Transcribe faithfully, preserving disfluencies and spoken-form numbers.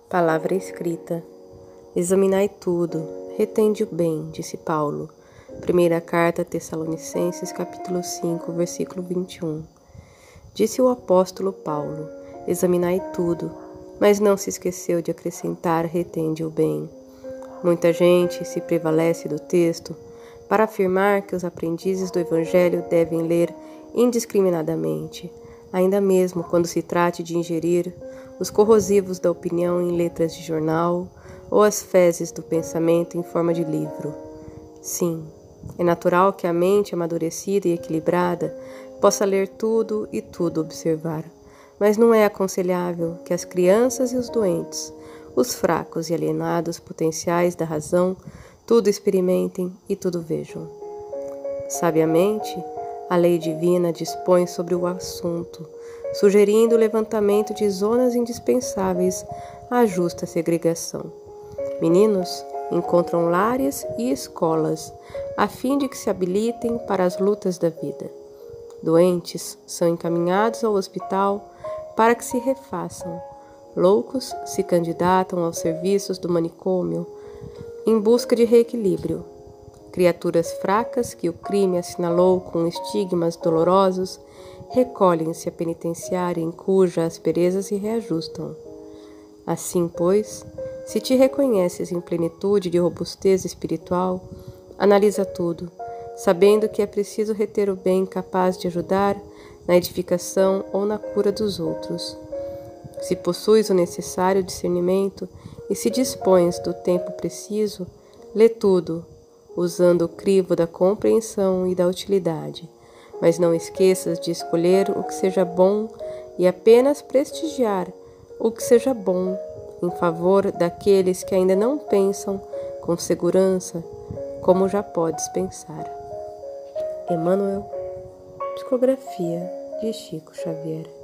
Palavra escrita. Examinai tudo, retende o bem, disse Paulo. Primeira carta a Tessalonicenses, capítulo cinco, versículo vinte e um. Disse o apóstolo Paulo, examinai tudo, mas não se esqueceu de acrescentar, retende o bem. Muita gente se prevalece do texto para afirmar que os aprendizes do Evangelho devem ler indiscriminadamente, ainda mesmo quando se trate de ingerir os corrosivos da opinião em letras de jornal ou as fezes do pensamento em forma de livro. Sim, é natural que a mente amadurecida e equilibrada possa ler tudo e tudo observar, mas não é aconselhável que as crianças e os doentes, os fracos e alienados potenciais da razão, tudo experimentem e tudo vejam. Sabiamente, a lei divina dispõe sobre o assunto, sugerindo o levantamento de zonas indispensáveis à justa segregação. Meninos encontram lares e escolas, a fim de que se habilitem para as lutas da vida. Doentes são encaminhados ao hospital para que se refaçam. Loucos se candidatam aos serviços do manicômio em busca de reequilíbrio. Criaturas fracas que o crime assinalou com estigmas dolorosos recolhem-se à penitenciária em cuja aspereza se reajustam. Assim, pois, se te reconheces em plenitude de robustez espiritual, analisa tudo, sabendo que é preciso reter o bem capaz de ajudar na edificação ou na cura dos outros. Se possuis o necessário discernimento e se dispões do tempo preciso, lê tudo, usando o crivo da compreensão e da utilidade, mas não esqueças de escolher o que seja bom e apenas prestigiar o que seja bom em favor daqueles que ainda não pensam com segurança como já podes pensar. Emmanuel, Psicografia de Chico Xavier.